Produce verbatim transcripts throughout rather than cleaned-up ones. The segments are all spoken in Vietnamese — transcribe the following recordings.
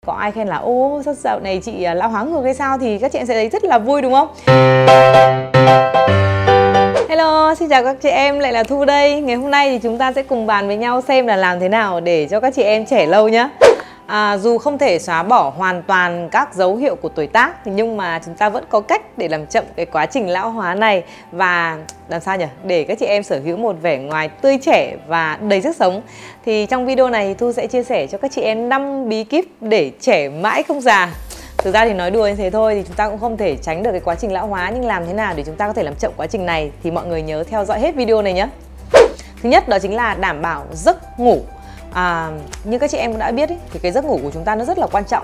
Có ai khen là ô sao dạo này chị lão hóa ngược hay sao thì các chị em sẽ thấy rất là vui đúng không? Hello, xin chào các chị em, lại là Thu đây. Ngày hôm nay thì chúng ta sẽ cùng bàn với nhau xem là làm thế nào để cho các chị em trẻ lâu nhá. À, dù không thể xóa bỏ hoàn toàn các dấu hiệu của tuổi tác thì nhưng mà chúng ta vẫn có cách để làm chậm cái quá trình lão hóa này và làm sao nhỉ? Để các chị em sở hữu một vẻ ngoài tươi trẻ và đầy sức sống. Thì trong video này Thu sẽ chia sẻ cho các chị em năm bí kíp để trẻ mãi không già. Thực ra thì nói đùa như thế thôi thì chúng ta cũng không thể tránh được cái quá trình lão hóa, nhưng làm thế nào để chúng ta có thể làm chậm quá trình này thì mọi người nhớ theo dõi hết video này nhé. Thứ nhất đó chính là đảm bảo giấc ngủ. À, như các chị em cũng đã biết ý, thì cái giấc ngủ của chúng ta nó rất là quan trọng.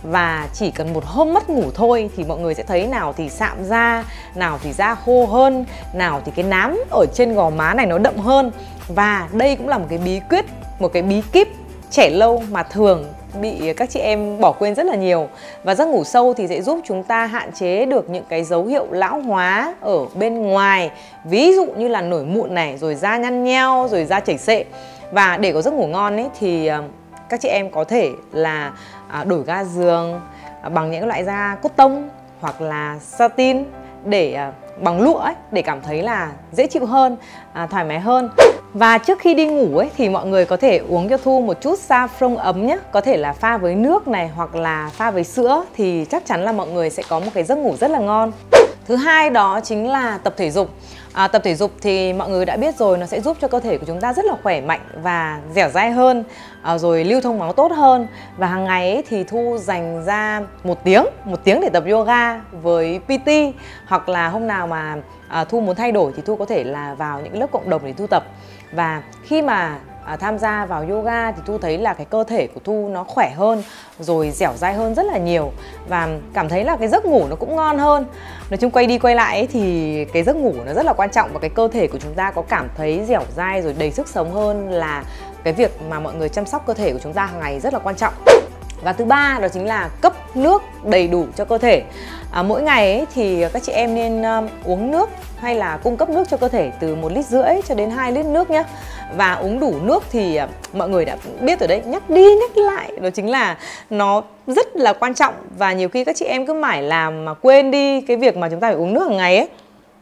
Và chỉ cần một hôm mất ngủ thôi thì mọi người sẽ thấy nào thì sạm da, nào thì da khô hơn, nào thì cái nám ở trên gò má này nó đậm hơn. Và đây cũng là một cái bí quyết, một cái bí kíp trẻ lâu mà thường bị các chị em bỏ quên rất là nhiều. Và giấc ngủ sâu thì sẽ giúp chúng ta hạn chế được những cái dấu hiệu lão hóa ở bên ngoài. Ví dụ như là nổi mụn này, rồi da nhăn nheo, rồi da chảy xệ. Và để có giấc ngủ ngon ấy thì các chị em có thể là đổi ga giường bằng những loại da cốt tông hoặc là satin, để bằng lụa ấy, để cảm thấy là dễ chịu hơn, thoải mái hơn. Và trước khi đi ngủ ấy thì mọi người có thể uống cho Thu một chút saffron ấm nhé. Có thể là pha với nước này hoặc là pha với sữa thì chắc chắn là mọi người sẽ có một cái giấc ngủ rất là ngon. Thứ hai đó chính là tập thể dục. À, tập thể dục thì mọi người đã biết rồi, nó sẽ giúp cho cơ thể của chúng ta rất là khỏe mạnh và dẻo dai hơn, à, rồi lưu thông máu tốt hơn. Và hàng ngày ấy, thì Thu dành ra một tiếng, một tiếng để tập yoga với pê tê. Hoặc là hôm nào mà à, Thu muốn thay đổi thì Thu có thể là vào những lớp cộng đồng để Thu tập. Và khi mà à, tham gia vào yoga thì Thu thấy là cái cơ thể của Thu nó khỏe hơn, rồi dẻo dai hơn rất là nhiều. Và cảm thấy là cái giấc ngủ nó cũng ngon hơn. Nói chung quay đi quay lại ấy, thì cái giấc ngủ nó rất là quan trọng. Và cái cơ thể của chúng ta có cảm thấy dẻo dai rồi đầy sức sống hơn là cái việc mà mọi người chăm sóc cơ thể của chúng ta hàng ngày rất là quan trọng. Và thứ ba đó chính là cấp nước đầy đủ cho cơ thể. À, mỗi ngày ấy, thì các chị em nên um, uống nước hay là cung cấp nước cho cơ thể từ một lít rưỡi cho đến hai lít nước nhé. Và uống đủ nước thì uh, mọi người đã biết rồi đấy, nhắc đi nhắc lại, đó chính là nó rất là quan trọng. Và nhiều khi các chị em cứ mải làm mà quên đi cái việc mà chúng ta phải uống nước hàng ngày ấy.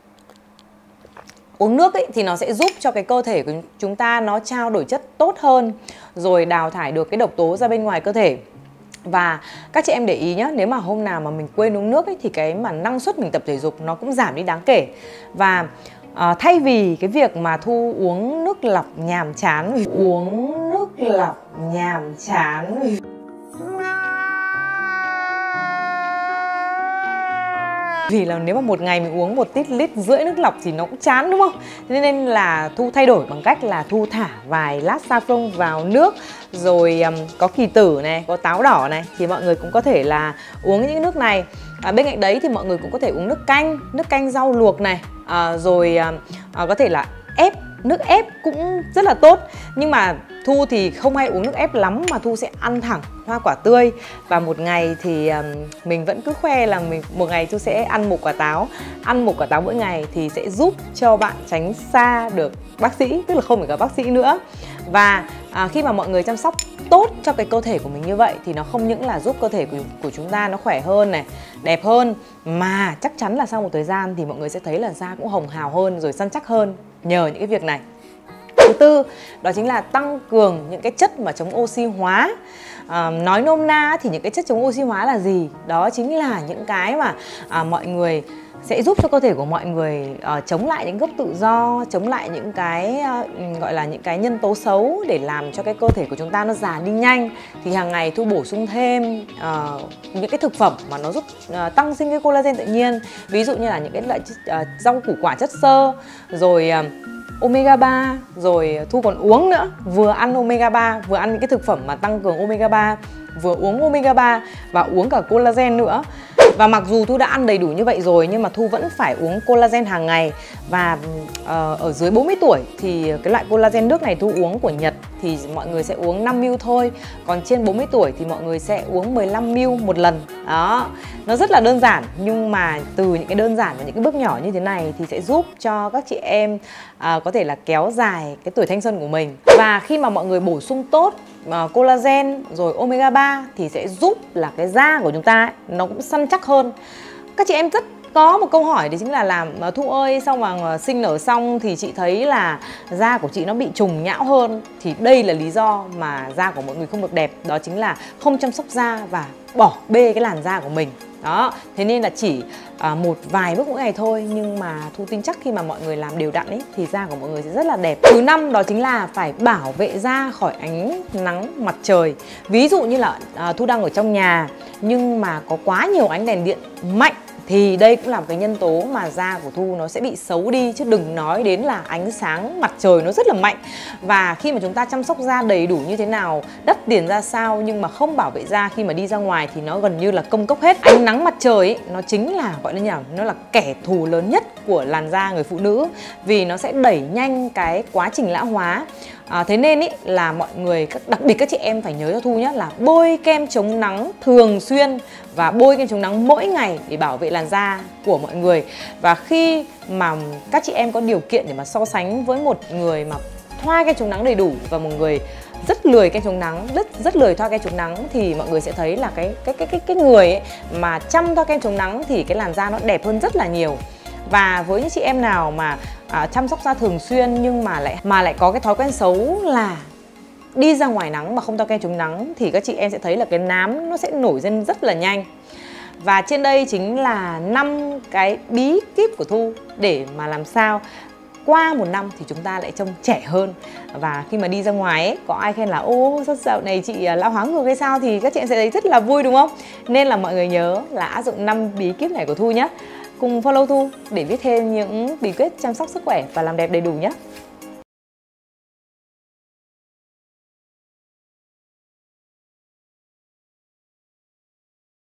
Uống nước ấy, thì nó sẽ giúp cho cái cơ thể của chúng ta nó trao đổi chất tốt hơn, rồi đào thải được cái độc tố ra bên ngoài cơ thể. Và các chị em để ý nhé, nếu mà hôm nào mà mình quên uống nước ấy, thì cái mà năng suất mình tập thể dục nó cũng giảm đi đáng kể. Và à, thay vì cái việc mà Thu uống nước lọc nhàm chán, uống nước lọc nhàm chán vì là nếu mà một ngày mình uống một lít lít rưỡi nước lọc thì nó cũng chán đúng không? Thế nên là Thu thay đổi bằng cách là Thu thả vài lát saffron vào nước, rồi um, có kỳ tử này, có táo đỏ này, thì mọi người cũng có thể là uống những nước này. À, bên cạnh đấy thì mọi người cũng có thể uống nước canh, nước canh rau luộc này, à, rồi à, có thể là ép, nước ép cũng rất là tốt. Nhưng mà Thu thì không hay uống nước ép lắm, mà Thu sẽ ăn thẳng hoa quả tươi. Và một ngày thì um, mình vẫn cứ khoe là mình một ngày Thu sẽ ăn một quả táo. Ăn một quả táo mỗi ngày thì sẽ giúp cho bạn tránh xa được bác sĩ, tức là không phải gặp bác sĩ nữa. Và à, khi mà mọi người chăm sóc tốt cho cái cơ thể của mình như vậy thì nó không những là giúp cơ thể của, của chúng ta nó khỏe hơn này, đẹp hơn, mà chắc chắn là sau một thời gian thì mọi người sẽ thấy là da cũng hồng hào hơn, rồi săn chắc hơn nhờ những cái việc này. Thứ tư đó chính là tăng cường những cái chất mà chống oxy hóa. À, nói nôm na thì những cái chất chống oxy hóa là gì? Đó chính là những cái mà à, mọi người sẽ giúp cho cơ thể của mọi người uh, chống lại những gốc tự do, chống lại những cái uh, gọi là những cái nhân tố xấu để làm cho cái cơ thể của chúng ta nó già đi nhanh. Thì hàng ngày Thu bổ sung thêm uh, những cái thực phẩm mà nó giúp uh, tăng sinh cái collagen tự nhiên. Ví dụ như là những cái loại uh, rau củ quả chất xơ, rồi uh, omega ba, rồi Thu còn uống nữa, vừa ăn omega ba, vừa ăn những cái thực phẩm mà tăng cường omega ba, vừa uống omega ba và uống cả collagen nữa. Và mặc dù Thu đã ăn đầy đủ như vậy rồi nhưng mà Thu vẫn phải uống collagen hàng ngày. Và uh, ở dưới bốn mươi tuổi thì cái loại collagen nước này Thu uống của Nhật thì mọi người sẽ uống năm mi li lít thôi. Còn trên bốn mươi tuổi thì mọi người sẽ uống mười lăm mi li lít một lần. Đó, nó rất là đơn giản, nhưng mà từ những cái đơn giản và những cái bước nhỏ như thế này thì sẽ giúp cho các chị em uh, có thể là kéo dài cái tuổi thanh xuân của mình. Và khi mà mọi người bổ sung tốt uh, collagen rồi omega ba thì sẽ giúp là cái da của chúng ta ấy, nó cũng săn chắc hơn. Các chị em rất có một câu hỏi đấy chính là làm Thu ơi, xong mà sinh nở xong thì chị thấy là da của chị nó bị trùng nhão hơn. Thì đây là lý do mà da của mọi người không được đẹp, đó chính là không chăm sóc da và bỏ bê cái làn da của mình. Đó, thế nên là chỉ à, một vài bước mỗi ngày thôi, nhưng mà Thu tin chắc khi mà mọi người làm đều đặn ấy thì da của mọi người sẽ rất là đẹp. Thứ năm đó chính là phải bảo vệ da khỏi ánh nắng mặt trời. Ví dụ như là à, Thu đang ở trong nhà nhưng mà có quá nhiều ánh đèn điện mạnh thì đây cũng là một cái nhân tố mà da của Thu nó sẽ bị xấu đi, chứ đừng nói đến là ánh sáng mặt trời nó rất là mạnh. Và khi mà chúng ta chăm sóc da đầy đủ như thế nào, đắt tiền ra sao, nhưng mà không bảo vệ da khi mà đi ra ngoài thì nó gần như là công cốc hết. Ánh nắng mặt trời ấy, nó chính là gọi là nhỉ, nó là kẻ thù lớn nhất của làn da người phụ nữ, vì nó sẽ đẩy nhanh cái quá trình lão hóa. À, thế nên ý, là mọi người, đặc biệt các chị em phải nhớ cho Thu nhé, là bôi kem chống nắng thường xuyên và bôi kem chống nắng mỗi ngày để bảo vệ làn da của mọi người. Và khi mà các chị em có điều kiện để mà so sánh với một người mà thoa kem chống nắng đầy đủ và một người rất lười kem chống nắng, rất rất lười thoa kem chống nắng, thì mọi người sẽ thấy là cái cái cái cái cái người ấy mà chăm thoa kem chống nắng thì cái làn da nó đẹp hơn rất là nhiều. Và với những chị em nào mà à, chăm sóc da thường xuyên nhưng mà lại mà lại có cái thói quen xấu là đi ra ngoài nắng mà không thoa kem chống nắng thì các chị em sẽ thấy là cái nám nó sẽ nổi lên rất là nhanh. Và trên đây chính là năm cái bí kíp của Thu để mà làm sao qua một năm thì chúng ta lại trông trẻ hơn. Và khi mà đi ra ngoài ấy, có ai khen là ô sao dạo này chị lão hóa ngược hay sao thì các chị em sẽ thấy rất là vui, đúng không? Nên là mọi người nhớ là áp dụng năm bí kíp này của Thu nhé. Cùng follow Thu để biết thêm những bí quyết chăm sóc sức khỏe và làm đẹp đầy đủ nhé.